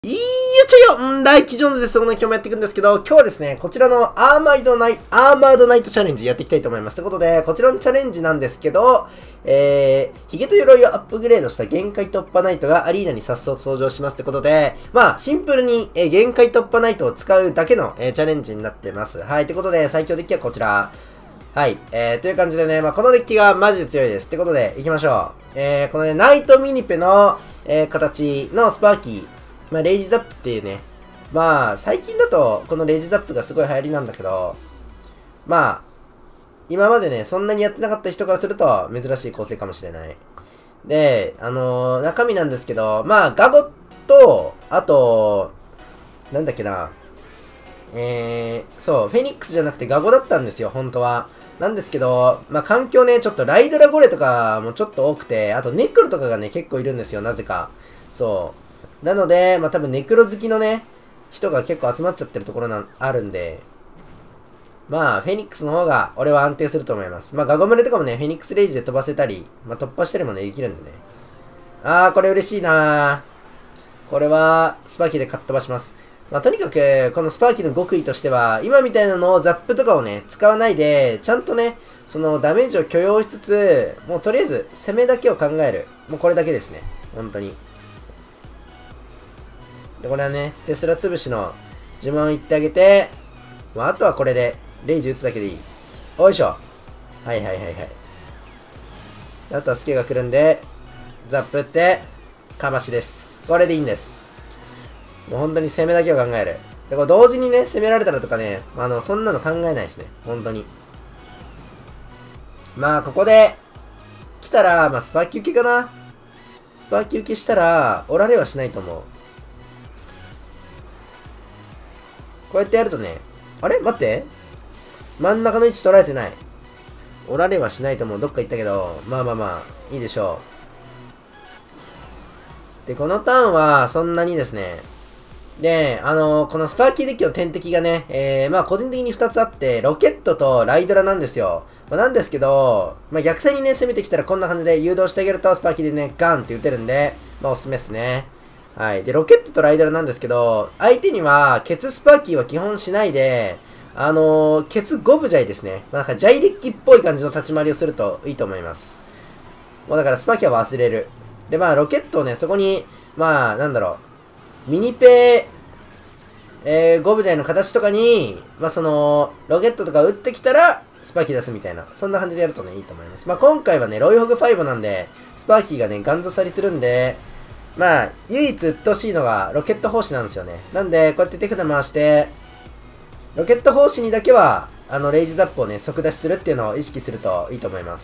ライキジョーンズです。そこの今日もやっていくんですけど、今日はですね、こちらのアーマードナイトチャレンジやっていきたいと思います。ということで、こちらのチャレンジなんですけど、ヒゲと鎧をアップグレードした限界突破ナイトがアリーナに早速登場しますってことで、まあ、シンプルに、限界突破ナイトを使うだけの、チャレンジになってます。はい、ということで、最強デッキはこちら。はい、という感じでね、まあ、このデッキがマジで強いです。ってことで、行きましょう。このね、ナイトミニペの、形のスパーキー、まあ、レイジザップっていうね、まあ、最近だと、このレイジザップがすごい流行りなんだけど、まあ、今までね、そんなにやってなかった人からすると、珍しい構成かもしれない。で、中身なんですけど、まあ、ガゴと、あと、なんだっけな、そう、フェニックスじゃなくてガゴだったんですよ、本当は。なんですけど、まあ、環境ね、ちょっとライドラゴレとかもちょっと多くて、あとネクロとかがね、結構いるんですよ、なぜか。そう。なので、まあ、多分ネクロ好きのね、人が結構集まっちゃってるところあるんで、まあ、フェニックスの方が俺は安定すると思います。まあ、ガゴムレとかもね、フェニックスレイジで飛ばせたり、まあ、突破したりもね、できるんでね。これ嬉しいなこれは、スパーキーでかっ飛ばします。まあ、とにかく、このスパーキーの極意としては、今みたいなのをザップとかをね、使わないで、ちゃんとね、そのダメージを許容しつつ、もうとりあえず、攻めだけを考える。もうこれだけですね。本当に。で、これはね、テスラ潰しの呪文言ってあげて、まあ、あとはこれで、レイジ打つだけでいい。おいしょ。はいはいはいはい。あとはスケが来るんで、ザップって、かましです。これでいいんです。もう本当に攻めだけを考える。で、これ同時にね、攻められたらとかね、そんなの考えないですね。本当に。まあ、ここで、来たら、まあ、スパーキ受けかな。スパーキ受けしたら、おられはしないと思う。こうやってやるとね、あれ待って。真ん中の位置取られてない。おられはしないと思う。どっか行ったけど、まあまあまあ、いいでしょう。で、このターンは、そんなにですね。で、このスパーキーデッキの天敵がね、まあ個人的に2つあって、ロケットとライドラなんですよ。まあ、なんですけど、まあ逆サイにね、攻めてきたらこんな感じで誘導してあげると、スパーキーでね、ガンって撃てるんで、まあおすすめですね。はい。で、ロケットとライドラなんですけど、相手には、ケツスパーキーは基本しないで、ケツゴブジャイですね。まあなんかジャイデッキっぽい感じの立ち回りをするといいと思います。もうだからスパーキーは忘れる。で、まあロケットをね、そこに、まあなんだろう、ミニペゴブジャイの形とかに、まあその、ロケットとか撃ってきたら、スパーキー出すみたいな。そんな感じでやるとね、いいと思います。まあ今回はね、ロイホグ5なんで、スパーキーがね、ガンザサリするんで、まあ、唯一鬱陶しいのが、ロケット砲士なんですよね。なんで、こうやって手札回して、ロケット砲士にだけは、レイジザップをね、即出しするっていうのを意識するといいと思います。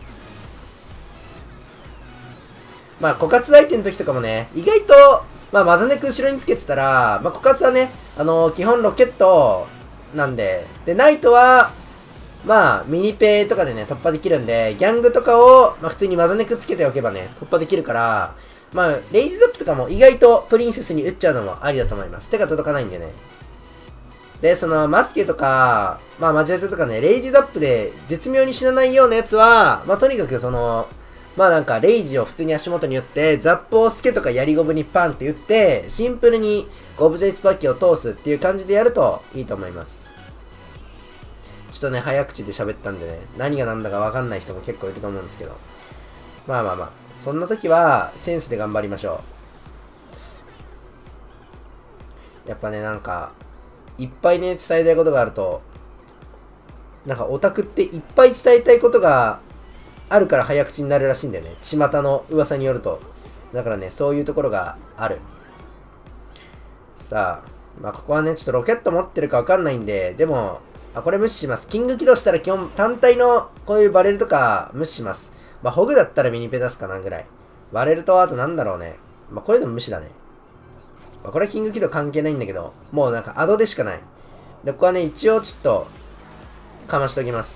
まあ、枯渇相手の時とかもね、意外と、まあ、マザネク後ろにつけてたら、まあ、枯渇はね、基本ロケットなんで、で、ナイトは、まあ、ミニペとかでね、突破できるんで、ギャングとかを、まあ、普通にマザネクつけておけばね、突破できるから、まあ、レイジザップとかも意外とプリンセスに打っちゃうのもありだと思います。手が届かないんでね。で、その、マスケとか、まあ、マジアジャとかね、レイジザップで絶妙に死なないようなやつは、まあ、とにかくその、まあなんか、レイジを普通に足元に打って、ザップをスケとかヤリゴブにパンって打って、シンプルにゴブジェイスパッキを通すっていう感じでやるといいと思います。ちょっとね、早口で喋ったんでね、何が何だかわかんない人も結構いると思うんですけど。まあまあまあ、そんな時は、センスで頑張りましょう。やっぱね、なんか、いっぱいね、伝えたいことがあると、なんかオタクっていっぱい伝えたいことがあるから早口になるらしいんだよね。巷の噂によると。だからね、そういうところがある。さあ、まあここはね、ちょっとロケット持ってるかわかんないんで、でも、これ無視します。キング起動したら基本単体のこういうバレルとか無視します。まあホグだったらミニペ出すかなぐらい。バレルとあとなんだろうね。まあこういうの無視だね。まあこれはキング起動関係ないんだけど、もうなんかアドでしかない。で、ここはね、一応ちょっと、かましときます。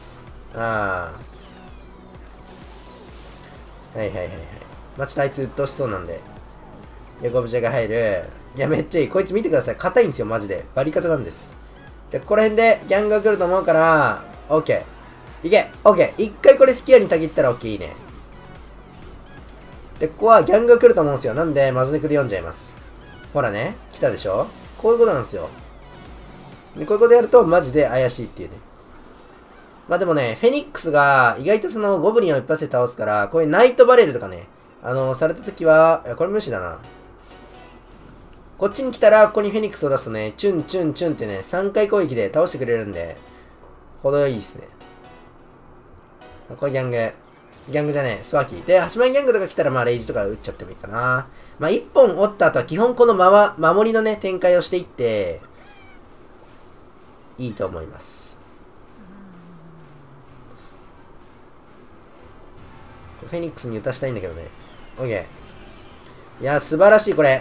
はいはいはいはい。まあ、ちょっとあいつ鬱陶しそうなんで。横ブジャが入る。いや、めっちゃいい。こいつ見てください。硬いんですよ、マジで。バリ方なんです。で、ここら辺でギャングが来ると思うから、オッケー。いけオッケー。一回これスキアにたぎったらオッケーいいね。で、ここはギャングが来ると思うんですよ。なんで、マズネクで読んじゃいます。 ほらね、来たでしょ。こういうことなんですよ。で、こういうことやるとマジで怪しいっていうね。まあでもね、フェニックスが意外とそのゴブリンを一発で倒すから、こういうナイトバレルとかね、された時は、これ無視だな。こっちに来たら、ここにフェニックスを出すとね、チュンチュンチュンってね、3回攻撃で倒してくれるんで、程よいですね。これギャング。ギャングじゃねえ、スパーキー。で、8枚ギャングとか来たら、まあ、レイジとか撃っちゃってもいいかな。まあ、1本折った後は基本この守りのね、展開をしていって、いいと思います。フェニックスに打たしたいんだけどね。オッケー。いや、素晴らしい、これ。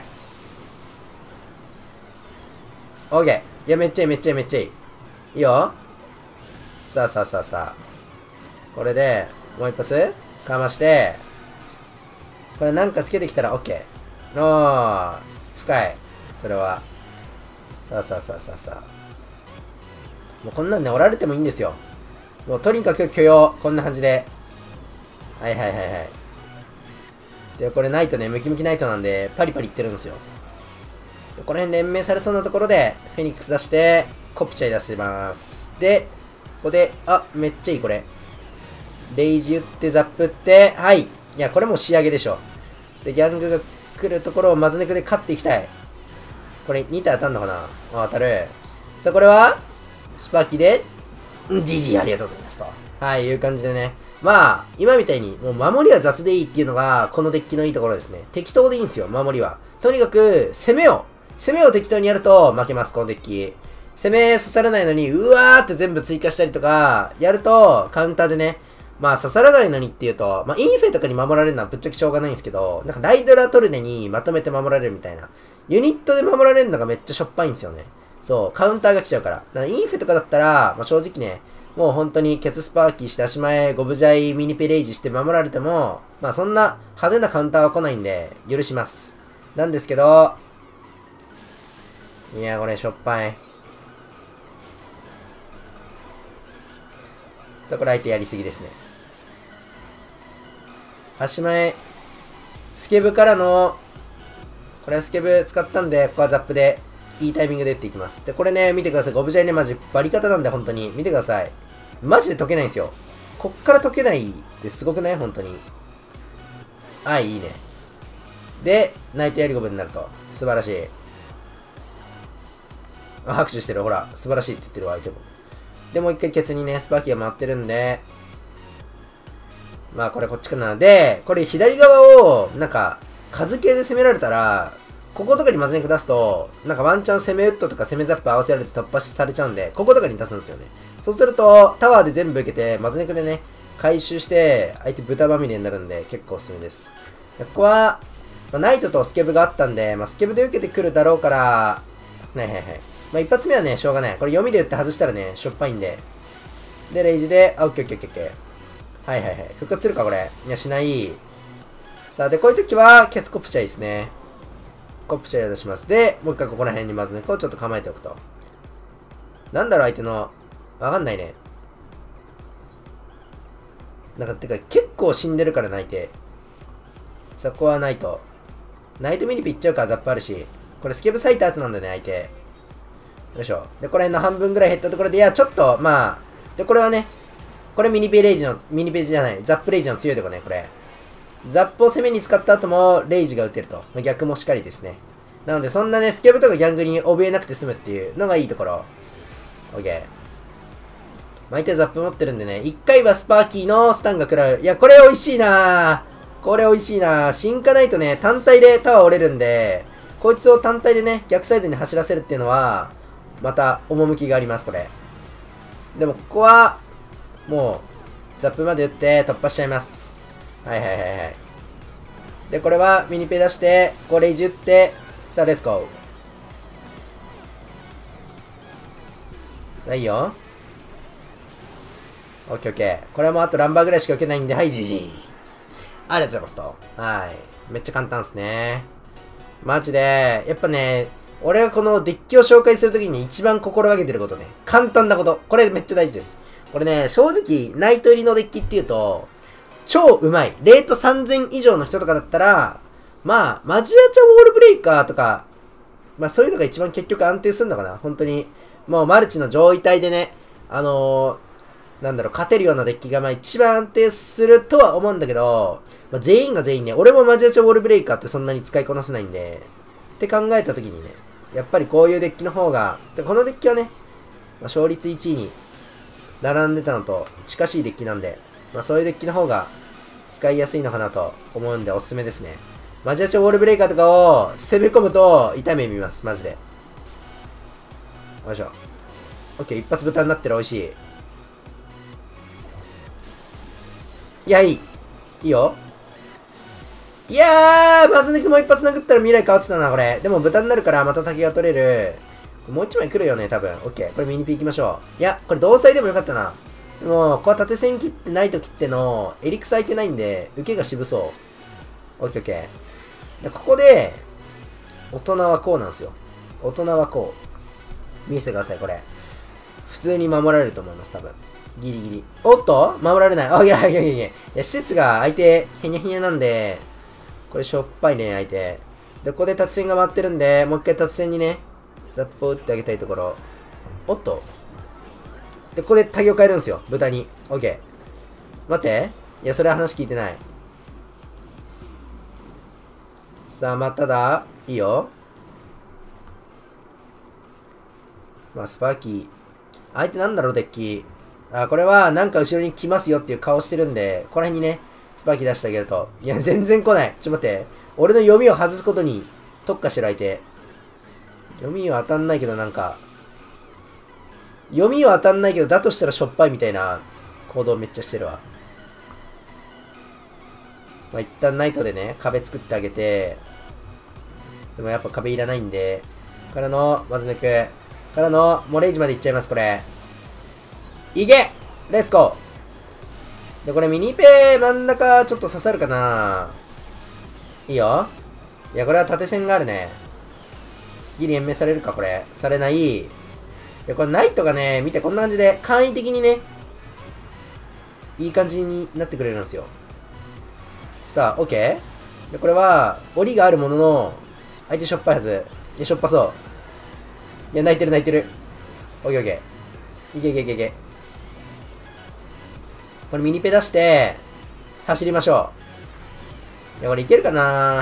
オッケー。いや、めっちゃいい、めっちゃいい、めっちゃいい。いいよ。さあさあさあさあ。これで、もう一発かまして、これなんかつけてきたら OK。おー、深い。それは。さあさあさあさあさあ。もうこんなんね、折られてもいいんですよ。もうとにかく許容。こんな感じで。はいはいはいはい。で、これナイトね、ムキムキナイトなんで、パリパリいってるんですよ。でこの辺連命されそうなところで、フェニックス出して、コプチャイ出します。で、ここで、あ、めっちゃいいこれ。レイジ打ってザップって、はい。いや、これもう仕上げでしょ。で、ギャングが来るところをマズネクで勝っていきたい。これ2体当たんのかなあ、当たる。さあ、これはスパーキーで、ジジイありがとうございますと。はい、いう感じでね。まあ、今みたいに、もう守りは雑でいいっていうのが、このデッキのいいところですね。適当でいいんですよ、守りは。とにかく、攻めを適当にやると負けます、このデッキ。攻め刺さらないのに、うわーって全部追加したりとか、やると、カウンターでね、まあ刺さらないのにっていうと、まあインフェとかに守られるのはぶっちゃけしょうがないんですけど、なんかライドラトルネにまとめて守られるみたいな。ユニットで守られるのがめっちゃしょっぱいんですよね。そう、カウンターが来ちゃうから。だからインフェとかだったら、まあ正直ね、もう本当にケツスパーキーして足前、ゴブジャイ、ミニペレイジして守られても、まあそんな派手なカウンターは来ないんで、許します。なんですけど、いや、これしょっぱい。さあ、これ相手やりすぎですね。足前、スケブからの、これはスケブ使ったんで、ここはザップで、いいタイミングで打っていきます。で、これね、見てください。ゴブジャイね、マジバリ方なんで、本当に。見てください。マジで解けないんですよ。こっから解けないってすごくない本当に。あ、いいね。で、ナイトやりゴブになると。素晴らしい。あ、拍手してる。ほら、素晴らしいって言ってるわ、相手も。で、もう一回ケツにね、スパーキーが回ってるんで、まあこれこっちかな。で、これ左側を、なんか、数系で攻められたら、こことかにマズネク出すと、なんかワンチャン攻めウッドとか攻めザップ合わせられて突破されちゃうんで、こことかに出すんですよね。そうすると、タワーで全部受けて、マズネクでね、回収して、相手豚まみれになるんで、結構おすすめです。ここは、まあ、ナイトとスケブがあったんで、まあ、スケブで受けてくるだろうから、はいはいはい。まあ、一発目はね、しょうがない。これ読みで打って外したらね、しょっぱいんで。で、レイジで、あ、オッケーオッケーオッケー。はいはいはい。復活するか、これ。いや、しない。さあ、で、こういう時は、ケツコプチャイですね。コプチャイを出します。で、もう一回ここら辺にまずね、こうちょっと構えておくと。なんだろう、相手の。わかんないね。なんか、てか、結構死んでるから泣いて。さあ、ここはナイト。ナイトミニピいっちゃうからザップあるし。これスケブ咲いた後なんだね、相手。よいしょ。で、これの半分ぐらい減ったところで、いや、ちょっと、まあ。で、これはね、これミニページじゃない。ザップレイジの強いとこね、これ。ザップを攻めに使った後も、レイジが打てると。逆もしっかりですね。なので、そんなね、スケブとかギャングに怯えなくて済むっていうのがいいところ。オッケー。相手ザップ持ってるんでね、一回はスパーキーのスタンが食らう。いや、これ美味しいなぁ。これ美味しいなぁ。進化ないとね、単体でタワー折れるんで、こいつを単体でね、逆サイドに走らせるっていうのは、また、趣があります、これ。でも、ここは、もう、ザップまで打って突破しちゃいます。はいはいはいはい。で、これはミニペ出して、これいじって、さあ、レッツゴー。さあ、いいよ。オッケーオッケー。これはもうあとランバーぐらいしか受けないんで、はい、じじい。ありがとうございますと。はい。めっちゃ簡単ですね。マジで、やっぱね、俺がこのデッキを紹介するときに一番心がけてることね。簡単なこと。これめっちゃ大事です。これね、正直、ナイト入りのデッキっていうと、超うまい。レート3000以上の人とかだったら、まあ、マジアチャウォールブレイカーとかまあそういうのが一番結局安定するのかな。本当に。もうマルチの上位体でね、なんだろう、勝てるようなデッキがまあ一番安定するとは思うんだけど、まあ、全員が全員ね、俺もマジアチョウォールブレイカーってそんなに使いこなせないんで、って考えたときにね、やっぱりこういうデッキの方が、でこのデッキはね、まあ、勝率1位に並んでたのと近しいデッキなんで、まあそういうデッキの方が使いやすいのかなと思うんでおすすめですね。マジアチョウウォールブレイカーとかを攻め込むと痛い目見ます、マジで。よいしょ。オッケー、一発豚になってる、美味しい。いや、いい。いいよ。いやー、マズネクも一発殴ったら未来変わってたな、これ。でも豚になるからまた竹が取れる。もう一枚来るよね、多分。オッケー。これミニピー行きましょう。いや、これ同彩でもよかったな。でも、ここは縦線切ってないと切っての、エリクス空いてないんで、受けが渋そう。オッケーオッケー。でここで、大人はこうなんですよ。大人はこう。見せてください、これ。普通に守られると思います、多分。ギリギリ。おっと守られない。あ、いやいやいやいや。施設が相手、へにゃへにゃなんで、これしょっぱいね、相手。で、ここで達線が回ってるんで、もう一回達線にね、ザッポ打ってあげたいところ。おっとで、ここでタギを変えるんですよ、豚に。オッケー。待って。いや、それは話聞いてない。さあ、まあ、ただ、いいよ。まあ、スパーキー。相手なんだろう、デッキ。あ、これは、なんか後ろに来ますよっていう顔してるんで、ここら辺にね、スパーキー出してあげると。いや、全然来ない。ちょっと待って。俺の読みを外すことに特化してる相手。読みは当たんないけど、なんか、読みは当たんないけど、だとしたらしょっぱいみたいな行動めっちゃしてるわ。まあ、一旦ナイトでね、壁作ってあげて、でもやっぱ壁いらないんで、からの、まず抜く。からの、もうレイジまで行っちゃいます、これ。いけレッツゴーで、これミニペー真ん中ちょっと刺さるかないいよ。いや、これは縦線があるね。ギリ延命されるか、これ。されない。いや、これナイトがね、見てこんな感じで、簡易的にね、いい感じになってくれるんですよ。さあ、オッケーで、これは、檻があるものの、相手しょっぱいはず。いや、しょっぱそう。いや、泣いてる泣いてる。オッケーオッケー。いけいけいけいけ。これミニペ出して、走りましょう。いや、これいけるか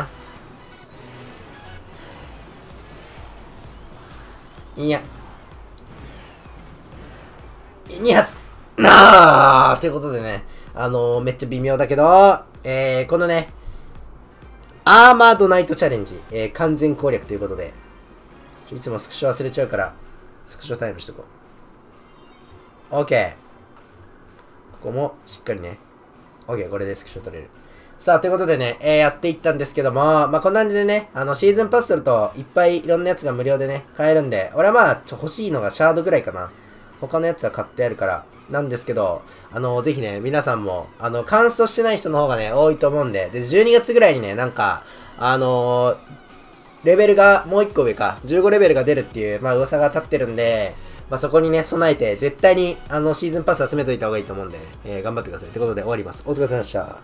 ないや。2発ということでね。めっちゃ微妙だけど、このね、アーマードナイトチャレンジ、完全攻略ということで、いつもスクショ忘れちゃうから、スクショタイムしとこう。OK。ここもしっかりね。OK、これでスクショ取れる。さあ、ということでね、やっていったんですけども、まあ、こんな感じでね、シーズンパスすると、いっぱいいろんなやつが無料でね、買えるんで、俺はまあ、欲しいのがシャードぐらいかな。他のやつは買ってあるから、なんですけど、ぜひね、皆さんも、カンストしてない人の方がね、多いと思うんで、で、12月ぐらいにね、なんか、レベルがもう1個上か、15レベルが出るっていう、まあ、噂が立ってるんで、まあ、そこにね、備えて、絶対に、シーズンパス集めといた方がいいと思うんで、頑張ってください。ってことで終わります。お疲れ様でした。